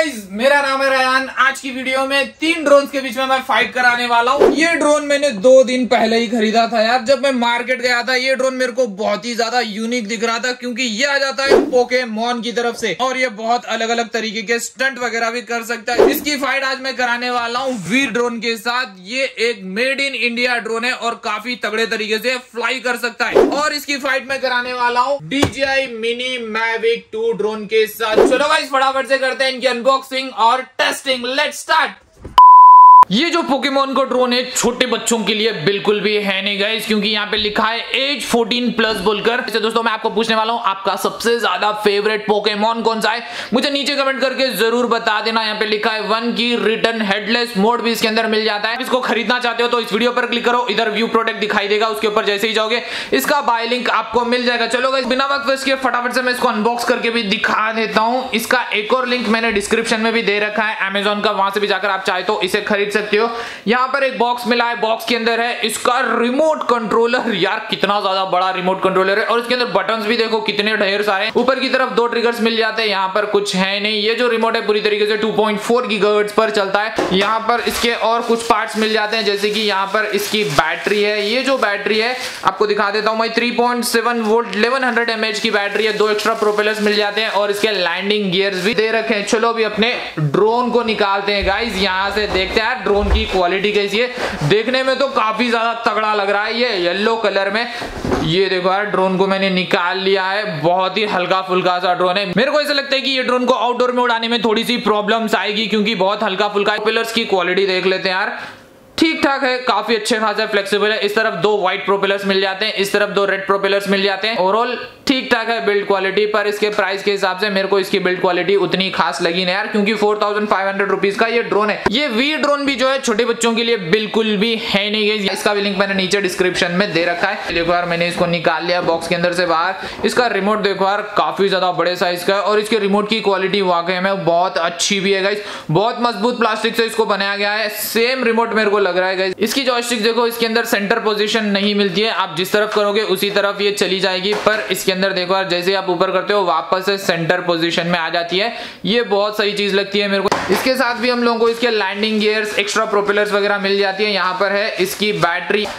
Guys, मेरा नाम है रेहान। आज की वीडियो में 3 ड्रोन्स के बीच में मैं फाइट कराने वाला हूँ। ये ड्रोन मैंने 2 दिन पहले ही खरीदा था यार। जब मैं मार्केट गया था ये ड्रोन मेरे को बहुत ही ज्यादा यूनिक दिख रहा था, क्योंकि ये आ जाता है पोकेमॉन की तरफ से और ये बहुत अलग अलग तरीके के स्टंट वगैरह भी कर सकता है। इसकी फाइट आज मैं कराने वाला हूँ वी ड्रोन के साथ। ये एक मेड इन इंडिया ड्रोन है और काफी तगड़े तरीके से फ्लाई कर सकता है और इसकी फाइट मैं कराने वाला हूँ DJI मिनी मैविक 2 ड्रोन के साथ। चलो गाइस, फटाफट से करते हैं इनकी अनबॉक्सिंग और टेस्टिंग। Let's start. ये जो पोकेमॉन का ड्रोन है छोटे बच्चों के लिए बिल्कुल भी है नहीं गाइस, क्योंकि यहाँ पे लिखा है एज 14+ बोलकर। तो दोस्तों मैं आपको पूछने वाला हूँ, आपका सबसे ज्यादा फेवरेट पोकेमॉन कौन सा है? मुझे नीचे कमेंट करके जरूर बता देना। यहाँ पे लिखा है 1 की रिटर्न हेडलेस मोड भी इसके अंदर मिल जाता है। इसको खरीदना चाहते हो तो इस वीडियो पर क्लिक करो, इधर व्यू प्रोडक्ट दिखाई देगा, उसके ऊपर जैसे ही जाओगे इसका बाय लिंक आपको मिल जाएगा। चलो गाइस, बिना वक्त वेस्ट किए फटाफट से मैं इसको अनबॉक्स करके भी दिखा देता हूँ। इसका एक और लिंक मैंने डिस्क्रिप्शन में भी दे रखा है अमेजोन का, वहां से भी जाकर आप चाहे तो इसे खरीद सकते हो। यहाँ पर एक बॉक्स मिला है, बॉक्स के अंदर है इसका रिमोट कंट्रोलर। यार कितना ज्यादा बड़ा रिमोट कंट्रोलर है और इसके अंदर बटन्स भी देखो कितने ढेर सारे। ऊपर की तरफ 2 ट्रिगर्स मिल जाते हैं, यहाँ पर कुछ है नहीं। ये जो रिमोट है पूरी तरीके से 2.4 गीगाहर्ट्ज पर चलता है। यहाँ पर इसके और कुछ पार्ट्स मिल जाते हैं, जैसे कि यहाँ पर इसकी बैटरी है। ये जो बैटरी है आपको दिखा देता हूँ मैं, 3.7 वोल्ट 1100 mAh की बैटरी है। 2 एक्स्ट्रा प्रोपेलर्स मिल जाते हैं और इसके लैंडिंग गियर्स भी दे रखे हैं। चलो अभी अपने ड्रोन को निकालते हैं गाइस। यहाँ से देखते हैं ड्रोन की क्वालिटी कैसी है। देखने में तो काफी ज्यादा तगड़ा लग रहा है, ये येलो कलर में। ये देखो यार, ड्रोन को मैंने निकाल लिया है। बहुत ही हल्का फुल्का सा ड्रोन है। मेरे को ऐसा लगता है कि ये ड्रोन को आउटडोर में उड़ाने में थोड़ी सी प्रॉब्लम्स आएगी, क्योंकि बहुत हल्का फुल्का है। प्रोपेलर्स की क्वालिटी देख लेते हैं यार, ठीक ठाक है, काफी अच्छे खासा फ्लेक्सिबल है। इस तरफ 2 व्हाइट प्रोपेलर्स मिल जाते हैं, इस तरफ 2 रेड प्रोपेलर्स मिल जाते हैं। ओवरऑल ठीक ठाक है बिल्ड क्वालिटी, पर इसके प्राइस के हिसाब से मेरे को इसकी बिल्ड क्वालिटी उतनी खास लगी नहीं यार, क्योंकि 4500 रुपीज का ये ड्रोन है। ये वी ड्रोन भी जो है छोटे बच्चों के लिए बिल्कुल भी है नहीं है। इसका भी लिंक मैंने नीचे डिस्क्रिप्शन में दे रखा है। देखो यार, मैंने इसको निकाल लिया बॉक्स के अंदर से बाहर। इसका रिमोट देखो यार, काफी ज्यादा बड़े साइज का है और इसके रिमोट की क्वालिटी वाकई में बहुत अच्छी भी है गाइस। बहुत मजबूत प्लास्टिक से इसको बनाया गया है, सेम रिमोट मेरे को लग रहा है गाइस। इसकी जॉयस्टिक देखो, इसके अंदर सेंटर पोजीशन नहीं मिलती है, आप जिस तरफ करोगे उसी तरफ ये चली जाएगी। पर इसके अंदर देखो यार, जैसे आप ऊपर करते हो वापस से सेंटर पोजीशन में आ जाती है। ये बहुत सही चीज लगती है मेरे को। इसके साथ भी हम लोगों को इसके लैंडिंग गियर्स, एक्स्ट्रा प्रोपेलर्स वगैरह मिल जाती है। यहाँ पर है इसकी बैटरी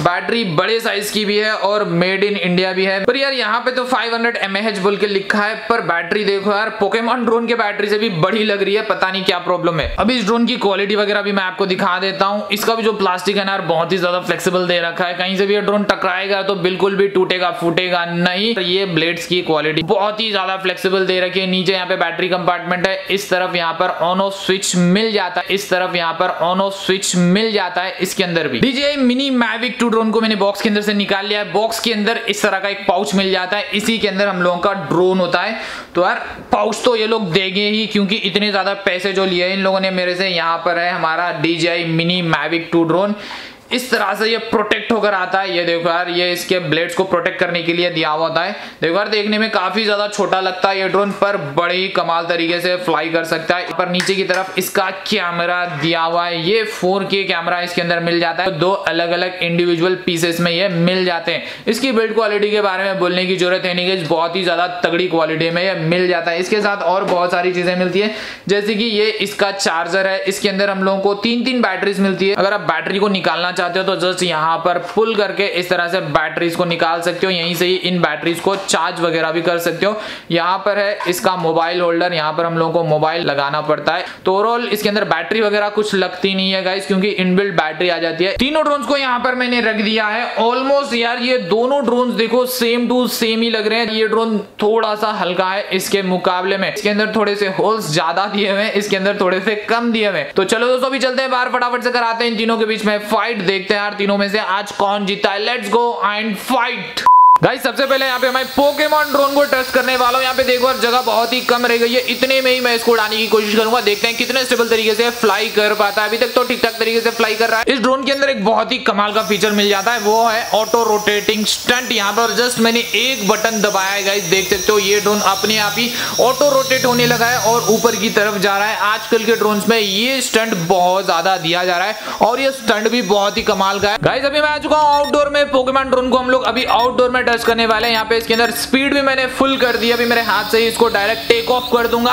बड़े साइज की भी है और मेड इन इंडिया भी है। पर यार यहाँ पे तो 500 mAh बोल के लिखा है, पर बैटरी देखो यार, पोकेमॉन ड्रोन के बैटरी से भी बड़ी लग रही है। पता नहीं क्या प्रॉब्लम है। अभी इस ड्रोन की क्वालिटी वगैरह भी मैं आपको दिखा देता हूँ। इसका भी जो प्लास्टिक है ना यार, बहुत ही ज्यादा फ्लेक्सिबल दे रखा है। कहीं से भी ये ड्रोन टकराएगा तो बिल्कुल भी टूटेगा फूटेगा नहीं। ये ब्लेड्स की क्वालिटी बहुत ही ज्यादा फ्लेक्सिबल दे रखी है। नीचे यहाँ पे बैटरी कंपार्टमेंट है, इस तरफ यहाँ पर ऑन ऑफ स्विच मिल जाता है, इस तरफ यहाँ पर ऑन ऑफ स्विच मिल जाता है। इसके अंदर भी DJI मिनी मैविक 2 ड्रोन को मैंने बॉक्स के अंदर से निकाल लिया है। बॉक्स के अंदर इस तरह का एक पाउच मिल जाता है, इसी के अंदर हम लोगों का ड्रोन होता है। तो यार पाउच तो ये लोग देंगे ही, क्योंकि इतने ज्यादा पैसे जो लिए इन लोगों ने मेरे से। यहाँ पर है हमारा DJI मिनी मैविक 2 ड्रोन। इस तरह से ये प्रोटेक्ट होकर आता है। ये देखो यार, ये इसके ब्लेड्स को प्रोटेक्ट करने के लिए दिया हुआ होता है। देखो यार, देखने में काफी ज्यादा छोटा लगता है ये ड्रोन, पर बड़े ही कमाल तरीके से फ्लाई कर सकता है। पर नीचे की तरफ इसका कैमरा दिया हुआ है, ये 4K कैमरा इसके अंदर मिल जाता है। 2 अलग अलग इंडिविजुअल पीसेस में ये मिल जाते हैं। इसकी बिल्ड क्वालिटी के बारे में बोलने की जरूरत है नहीं, बहुत ही ज्यादा तगड़ी क्वालिटी में ये मिल जाता है। इसके साथ और बहुत सारी चीजें मिलती है, जैसे कि ये इसका चार्जर है। इसके अंदर हम लोगों को 3 बैटरीज मिलती है। अगर आप बैटरी को निकालना चाहते हो तो जस्ट यहाँ पर पुल करके इस तरह से बैटरीज को निकाल सकते हो। यहीं से ही इन बैटरीज को चार्ज वगैरह भी कर सकते हो। यहाँ पर है इसका मोबाइल होल्डर, यहाँ पर हम लोगों को मोबाइल लगाना पड़ता है। तो ओवरऑल इसके अंदर बैटरी वगैरह कुछ लगती नहीं है गाइस, क्योंकि इनबिल्ट बैटरी आ जाती है। तीनों ड्रोन्स को यहाँ पर मैंने रख दिया है। ऑलमोस्ट यार ये दोनों ड्रोन्स देखो सेम टू सेम ही लग रहे हैं। ये ड्रोन थोड़ा सा हल्का है इसके मुकाबले में, इसके अंदर थोड़े से होल्स ज्यादा दिए हुए हैं, इसके अंदर थोड़े से कम दिए हुए। तो चलो दोस्तों, अभी चलते हैं बाहर, फटाफट से कराते हैं इन तीनों के बीच में फाइट। देखते हैं तीनों में से आज कौन जीता है। Let's go and fight. Guys, सबसे पहले यहाँ पे मैं पोकेमॉन ड्रोन को टेस्ट करने वाला हूँ। यहाँ पे देखो जगह बहुत ही कम रह गई है, इतने में ही मैं इसको उड़ाने की कोशिश करूंगा। देखते हैं कितने स्टेबल तरीके से फ्लाई कर पाता है। अभी तक तो ठीक ठाक तरीके से फ्लाई कर रहा है। इस ड्रोन के अंदर एक बहुत ही कमाल का फीचर मिल जाता है, वो है ऑटो रोटेटिंग स्टंट। यहाँ पर जस्ट मैंने एक बटन दबाया है गाइस, देख सकते हो ये ड्रोन अपने आप ही ऑटो रोटेट होने लगा है और ऊपर की तरफ जा रहा है। आजकल के ड्रोन में ये स्टंट बहुत ज्यादा दिया जा रहा है और ये स्टंट भी बहुत ही कमाल का है। गाइस, अभी मैं आ चुका हूँ आउटडोर में। पोकेमॉन ड्रोन को हम लोग अभी आउटडोर में टेस्ट करने वाले हैं। यहाँ पे इसके अंदर स्पीड भी मैंने फुल कर दी। अभी मेरे हाथ से ही इसको डायरेक्ट टेक ऑफ कर दूंगा।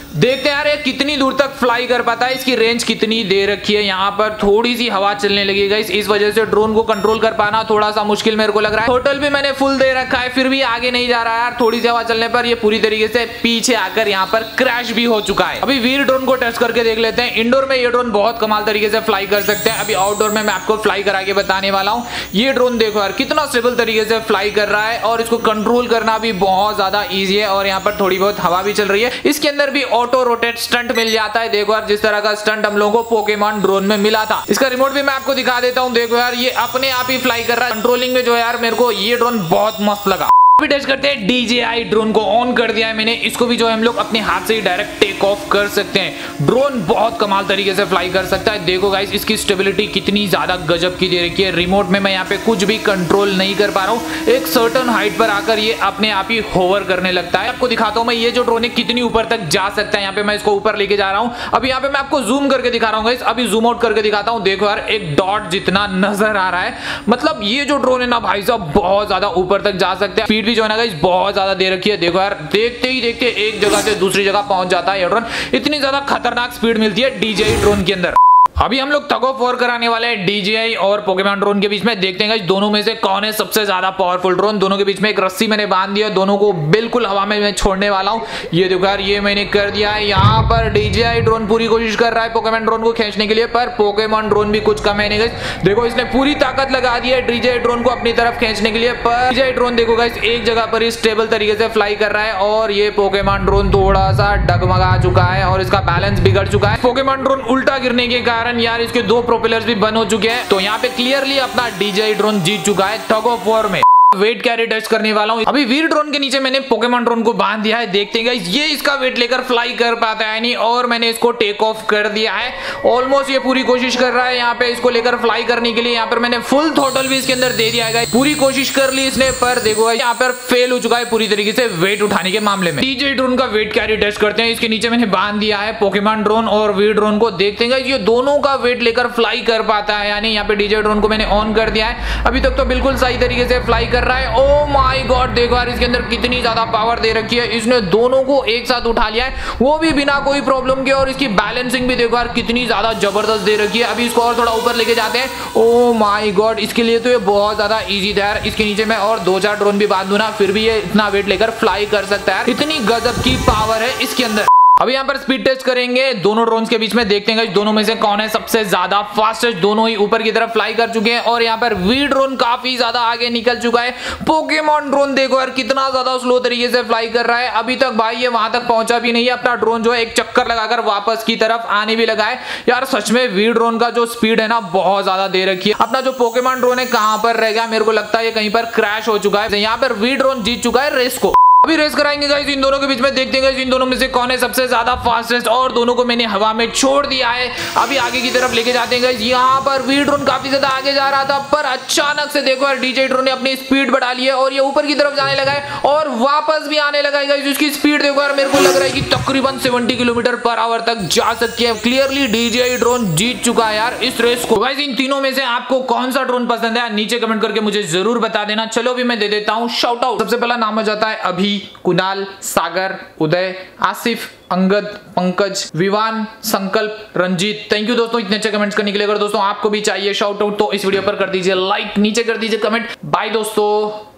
देखते हैं यार ये कितनी दूर तक फ्लाई कर पाता है, इसकी रेंज कितनी दे रखी है। यहाँ पर थोड़ी सी हवा चलने लगी गाइस, इस वजह से ड्रोन को कंट्रोल कर पाना थोड़ा सा मुश्किल मेरे को लग रहा है। टोटल भी मैंने फुल दे रखा है, फिर भी आगे नहीं जा रहा है यार। थोड़ी सी हवा चलने पर ये पूरी तरीके से पीछे आकर यहाँ पर क्रैश भी हो चुका है। अभी वीर ड्रोन को टेस्ट करके देख लेते हैं। इंडोर में ये ड्रोन बहुत कमाल तरीके से फ्लाई कर सकते हैं। अभी आउटडोर में मैं आपको फ्लाई करा के बताने वाला हूँ। ये ड्रोन देखो यार कितना स्टेबल तरीके से फ्लाई कर रहा है और इसको कंट्रोल करना भी बहुत ज्यादा ईजी है। और यहाँ पर थोड़ी बहुत हवा भी चल रही है। इसके अंदर भी ऑटो रोटेट स्टंट मिल जाता है। देखो यार जिस तरह का स्टंट हम लोगों को पोकेमॉन ड्रोन में मिला था। इसका रिमोट भी मैं आपको दिखा देता हूँ। देखो यार ये अपने आप ही फ्लाई कर रहा है। कंट्रोलिंग में जो है यार मेरे को ये ड्रोन बहुत मस्त लगा। अभी टेस्ट करते हैं। DJI ड्रोन को ऑन कर दिया है मैंने। इसको भी जो है हम लोग अपने हाथ से ही डायरेक्ट टेक ऑफ कर सकते हैं। ड्रोन बहुत कमाल तरीके से फ्लाई कर सकता है। देखो गाइस इसकी स्टेबिलिटी कितनी ज्यादा गजब की दे रखी है। रिमोट में मैं यहाँ पे कुछ भी कंट्रोल नहीं कर पा रहा हूँ। एक सर्टेन हाइट पर आकर ये अपने आप ही होवर करने लगता है। आपको दिखाता हूँ मैं ये जो ड्रोन है कितनी ऊपर तक जा सकता है। यहाँ पे मैं इसको ऊपर लेके जा रहा हूँ। अभी यहाँ पे मैं आपको जूम करके दिखा रहा हूँ गाइस। अभी जूम आउट करके दिखाता हूँ। देखो यार एक डॉट जितना नजर आ रहा है। मतलब ये जो ड्रोन है ना भाई साहब बहुत ज्यादा ऊपर तक जा सकते हैं। स्पीड भी जो है ना गाइस बहुत ज्यादा दे रखी है। देखो यार देखते ही देखते एक जगह से दूसरी जगह पहुंच जाता है ये ड्रोन। इतनी ज्यादा खतरनाक स्पीड मिलती है DJI ड्रोन के अंदर। अभी हम लोग टग ऑफ वॉर कराने वाले हैं DJI और पोकेमॉन ड्रोन के बीच में। देखते हैं दोनों में से कौन है सबसे ज्यादा पावरफुल ड्रोन। दोनों के बीच में एक रस्सी मैंने बांध दिया, दोनों को बिल्कुल हवा में मैं छोड़ने वाला हूं। ये देखो यार ये मैंने कर दिया है। यहाँ पर DJI ड्रोन पूरी कोशिश कर रहा है पोकेमॉन ड्रोन को खींचने के लिए, पर पोकेमॉन ड्रोन भी कुछ कम है नहीं। देखो इसने पूरी ताकत लगा दी है DJI ड्रोन को अपनी तरफ खींचने के लिए, पर DJI ड्रोन देखो गाइस एक जगह पर ही स्टेबल तरीके से फ्लाई कर रहा है। और ये पोकेमॉन ड्रोन थोड़ा सा डगमगा चुका है और इसका बैलेंस बिगड़ चुका है। पोकेमॉन ड्रोन उल्टा गिरने के कारण यार इसके दो प्रोपेलर्स भी बंद हो चुके हैं। तो यहाँ पे क्लियरली अपना DJI ड्रोन जीत चुका है टग ऑफ वॉर में। वेट कैरी टेस्ट करने वाला हूं। अभी वीर ड्रोन के नीचे मैंने पोकेमॉन ड्रोन को बांध दिया है। देखते हैं गाइस ये इसका वेट लेकर फ्लाई कर पाता है नहीं। और मैंने इसको टेक ऑफ कर दिया है। ऑलमोस्ट ये पूरी कोशिश कर रहा है यहाँ पे इसको लेकर फ्लाई करने के लिए। यहाँ पर मैंने फुल थ्रॉटल भी इसके अंदर दे दिया है। पूरी कोशिश कर ली इसने, पर देखो गाइस यहाँ पर फेल हो चुका है पूरी तरीके से वेट उठाने के मामले में। DJI ड्रोन का वेट कैरी टेस्ट करते हैं। इसके नीचे मैंने बांध दिया है पोकेमॉन ड्रोन और वीर ड्रोन को। देखते हैं गाइस ये दोनों का वेट लेकर फ्लाई कर पाता है यानी। यहाँ पे DJI ड्रोन को मैंने ऑन कर दिया है। अभी तक तो बिल्कुल सही तरीके से फ्लाई कर रहा है। ओ माय गॉड देखो यार इसके अंदर कितनी ज्यादा पावर दे रखी है। इसने दोनों को एक साथ उठा लिया है, वो भी बिना कोई प्रॉब्लम के। और इसकी बैलेंसिंग भी देखो यार कितनी ज्यादा जबरदस्त दे रखी है। अभी इसको और थोड़ा ऊपर लेके जाते हैं। ओ माय गॉड इसके लिए तो ये बहुत ज्यादा इजी था यार। इसके नीचे मैं और 2-4 ड्रोन भी बांध दूं ना, फिर भी ये इतना वेट लेकर फ्लाई कर सकता है। इतनी गजब की पावर है इसके अंदर। अभी यहाँ पर स्पीड टेस्ट करेंगे दोनों ड्रोन्स के बीच में। देखते हैं दोनों में से कौन है सबसे ज्यादा फास्टेस्ट। दोनों ही ऊपर की तरफ फ्लाई कर चुके हैं और यहाँ पर वी ड्रोन काफी ज्यादा आगे निकल चुका है। पोकेमॉन ड्रोन देखो यार कितना ज्यादा स्लो तरीके से फ्लाई कर रहा है। अभी तक भाई ये वहां तक पहुंचा भी नहीं है। अपना ड्रोन जो है एक चक्कर लगाकर वापस की तरफ आने भी लगा है। यार सच में वी ड्रोन का जो स्पीड है ना बहुत ज्यादा दे रखी है। अपना जो पोकेमॉन ड्रोन है कहां पर रह गया, मेरे को लगता है ये कहीं पर क्रैश हो चुका है। यहाँ पर वी ड्रोन जीत चुका है रेस को। अभी रेस कराएंगे गाइस इन दोनों के बीच में। देखते हैं गाइस इन दोनों में से कौन है सबसे ज्यादा फास्टेस्ट। और दोनों को मैंने हवा में छोड़ दिया है। अभी आगे की तरफ लेके जाते हैं गाइस। यहाँ पर वी ड्रोन काफी ज्यादा आगे जा रहा था, पर अचानक से देखो यार DJI ड्रोन ने अपनी स्पीड बढ़ा ली है और ये ऊपर की तरफ जाने लगा है और वापस भी आने लगा है गाइस। इसकी स्पीड देखो यार मेरे को लग रहा है कि तकरीबन 70 किलोमीटर पर आवर तक जा सकती है। क्लियरली DJI ड्रोन जीत चुका है यार इस रेस को। गाइस इन तीनों में से आपको कौन सा ड्रोन पसंद है नीचे कमेंट करके मुझे जरूर बता देना। चलो भी मैं दे देता हूँ शाउट आउट। सबसे पहला नाम हो जाता है अभी, कुणाल, सागर, उदय, आसिफ, अंगद, पंकज, विवान, संकल्प, रंजीत। थैंक यू दोस्तों इतने अच्छे कमेंट्स करने के लिए। अगर दोस्तों आपको भी चाहिए शाउट आउट तो इस वीडियो पर कर दीजिए लाइक, नीचे कर दीजिए कमेंट। बाय दोस्तों।